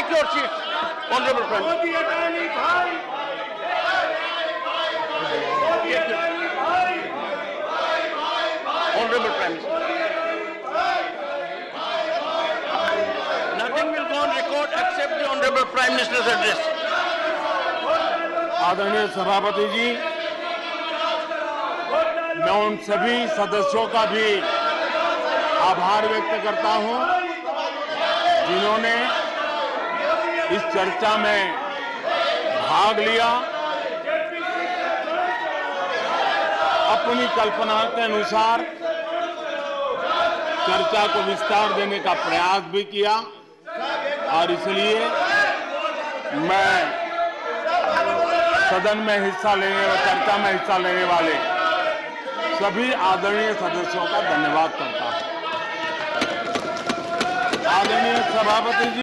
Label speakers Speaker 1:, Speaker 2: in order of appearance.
Speaker 1: Take your seat honourable prime honourable prime nothing will go on record except the honourable prime minister's address.
Speaker 2: आदरणीय सभापति जी, मैं उन सभी सदस्यों का भी आभार व्यक्त करता हूं जिन्होंने इस चर्चा में भाग लिया, अपनी कल्पना के अनुसार चर्चा को विस्तार देने का प्रयास भी किया और इसलिए मैं सदन में हिस्सा लेने और चर्चा में हिस्सा लेने वाले सभी आदरणीय सदस्यों का धन्यवाद करता हूं। आदरणीय सभापति जी।